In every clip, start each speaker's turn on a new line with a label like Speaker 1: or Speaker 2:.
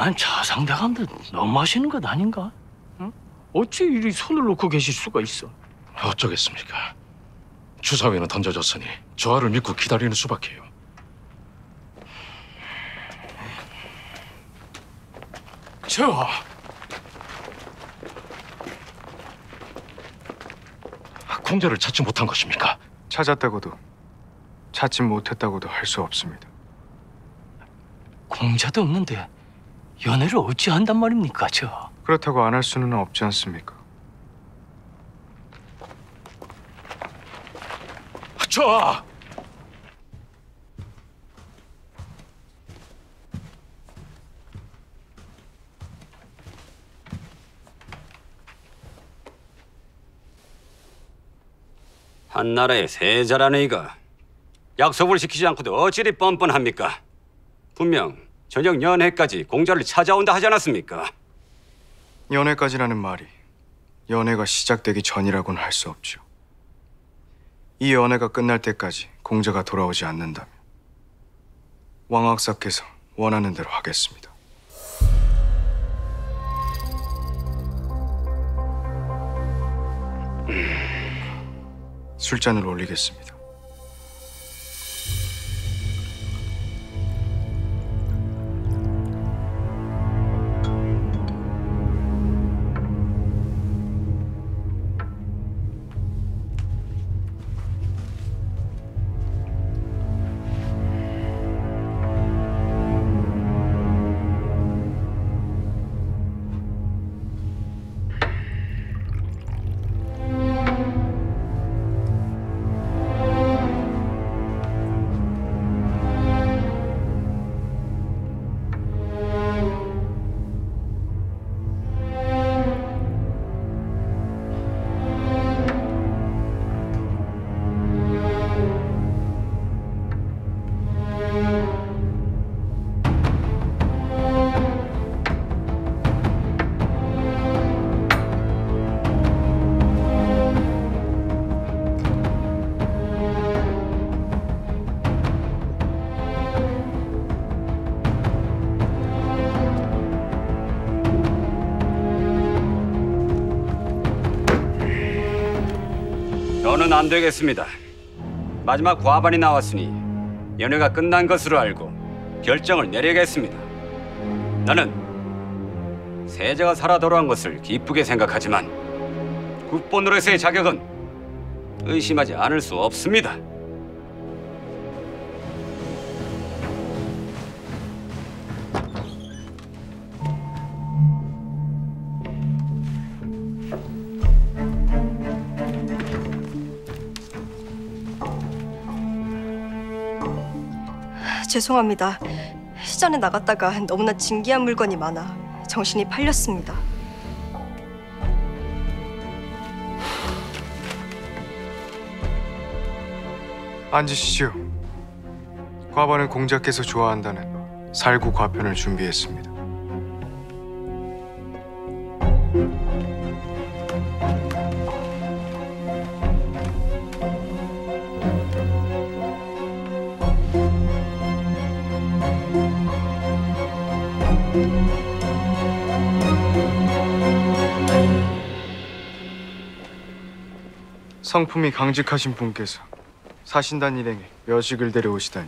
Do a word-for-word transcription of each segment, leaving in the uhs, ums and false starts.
Speaker 1: 난 자상대감도 너무 하시는 것 아닌가? 응? 어찌 이리 손을 놓고 계실 수가 있어?
Speaker 2: 어쩌겠습니까? 주사위는 던져졌으니 저하를 믿고 기다리는 수밖에요.
Speaker 1: 저
Speaker 2: 공자를 찾지 못한 것입니까?
Speaker 3: 찾았다고도 찾지 못했다고도 할 수 없습니다.
Speaker 1: 공자도 없는데 연애를 어찌 한단 말입니까, 저?
Speaker 3: 그렇다고 안 할 수는 없지 않습니까?
Speaker 2: 저
Speaker 4: 한나라의 세자라는 이가 약속을 지키지 않고도 어찌리 뻔뻔합니까? 분명 저녁 연회까지 공자를 찾아온다 하지 않았습니까?
Speaker 3: 연애까지라는 말이 연애가 시작되기 전이라고는 할 수 없죠. 이 연애가 끝날 때까지 공자가 돌아오지 않는다면 왕학사께서 원하는 대로 하겠습니다. 술잔을 올리겠습니다.
Speaker 4: 저는 안 되겠습니다. 마지막 과반이 나왔으니 연회가 끝난 것으로 알고 결정을 내리겠습니다. 나는 세자가 살아 돌아온 것을 기쁘게 생각하지만 국보노릇의 자격은 의심하지 않을 수 없습니다.
Speaker 5: 죄송합니다. 시전에 나갔다가 너무나 진귀한 물건이 많아 정신이 팔렸습니다.
Speaker 3: 앉으시죠. 과반은 공자께서 좋아한다는 살구 과편을 준비했습니다. 성품이 강직하신 분께서 사신단 일행에 여직을 데려오시다니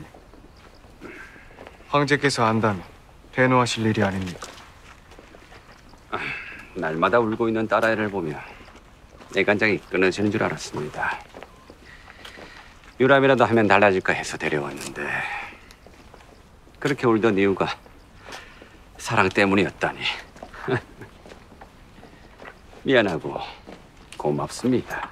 Speaker 3: 황제께서 안다면 대노하실 일이 아닙니까?
Speaker 4: 아, 날마다 울고 있는 딸아이를 보며 애간장이 끊어지는 줄 알았습니다. 유람이라도 하면 달라질까 해서 데려왔는데 그렇게 울던 이유가 사랑 때문이었다니. 미안하고 고맙습니다.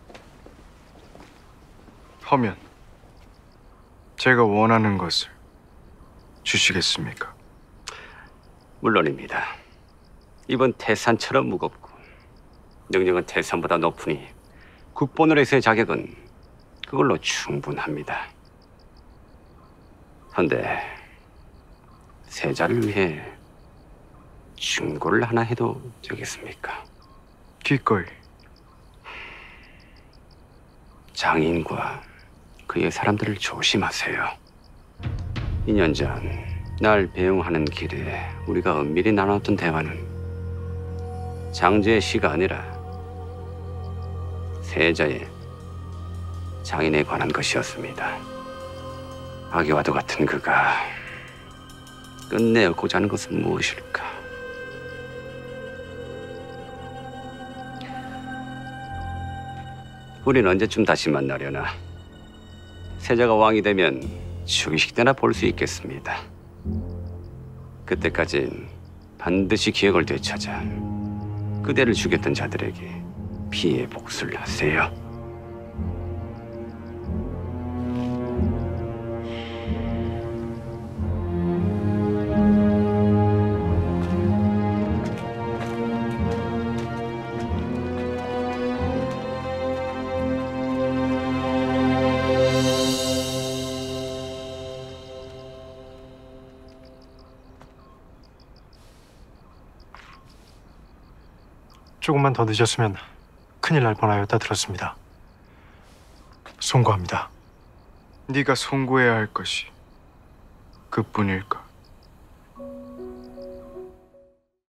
Speaker 3: 허면 제가 원하는 것을 주시겠습니까?
Speaker 4: 물론입니다. 이번 태산처럼 무겁고 능력은 태산보다 높으니 국보노릇의 자격은 그걸로 충분합니다. 그런데 세자를 위해 충고를 하나 해도 되겠습니까?
Speaker 3: 기꺼이.
Speaker 4: 장인과 그의 사람들을 조심하세요. 이 년 전 날 배웅하는 길에 우리가 은밀히 나눴던 대화는 장제의 시가 아니라 세자의 장인에 관한 것이었습니다. 아기와도 같은 그가 끝내 얻고자 하는 것은 무엇일까? 우린 언제쯤 다시 만나려나? 세자가 왕이 되면 즉위식 때나 볼 수 있겠습니다. 그때까진 반드시 기억을 되찾아 그대를 죽였던 자들에게 피해 복수를 하세요.
Speaker 6: 조금만 더 늦었으면 큰일 날 뻔하였다 들었습니다. 송구합니다.
Speaker 3: 네가 송구해야 할 것이 그뿐일까?